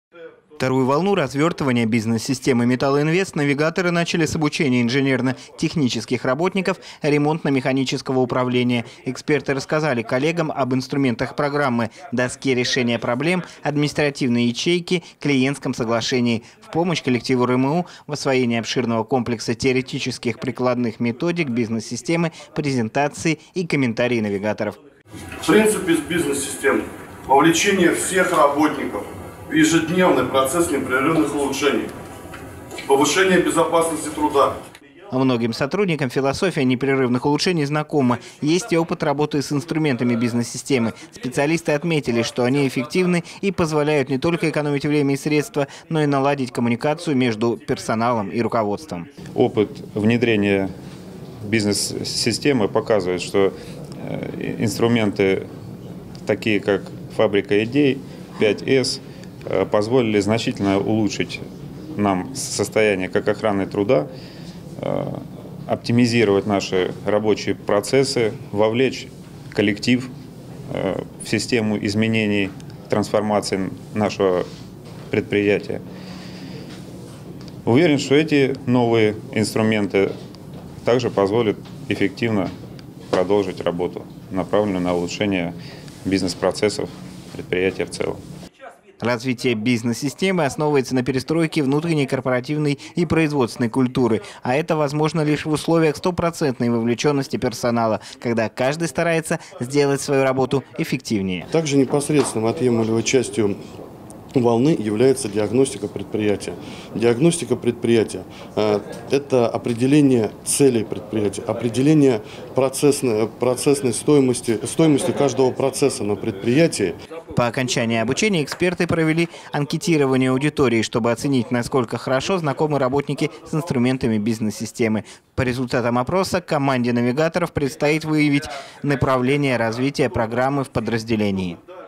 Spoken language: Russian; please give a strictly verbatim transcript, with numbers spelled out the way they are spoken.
Вторую волну развертывания бизнес-системы «Металлоинвест» навигаторы начали с обучения инженерно-технических работников ремонтно-механического управления. Эксперты рассказали коллегам об инструментах программы, доске решения проблем, административной ячейке, клиентском соглашении. В помощь коллективу РМУ в освоении обширного комплекса теоретических прикладных методик бизнес-системы, презентации и комментарии навигаторов. Принцип бизнес-системы – вовлечение всех работников в ежедневный процесс непрерывных улучшений, повышение безопасности труда. Многим сотрудникам философия непрерывных улучшений знакома. Есть и опыт работы с инструментами бизнес-системы. Специалисты отметили, что они эффективны и позволяют не только экономить время и средства, но и наладить коммуникацию между персоналом и руководством. Опыт внедрения бизнес-системы показывает, что инструменты, такие как «Фабрика идей», пять эс, позволили значительно улучшить нам состояние как охраны труда, оптимизировать наши рабочие процессы, вовлечь коллектив в систему изменений, трансформации нашего предприятия. Уверен, что эти новые инструменты также позволят эффективно продолжить работу, направленную на улучшение бизнес-процессов предприятия в целом. Развитие бизнес-системы основывается на перестройке внутренней корпоративной и производственной культуры. А это возможно лишь в условиях стопроцентной вовлеченности персонала, когда каждый старается сделать свою работу эффективнее. Также непосредственно отъемлемой частью волны является диагностика предприятия. Диагностика предприятия – это определение целей предприятия, определение процессной, процессной стоимости, стоимости каждого процесса на предприятии. По окончании обучения эксперты провели анкетирование аудитории, чтобы оценить, насколько хорошо знакомы работники с инструментами бизнес-системы. По результатам опроса команде навигаторов предстоит выявить направление развития программы в подразделении.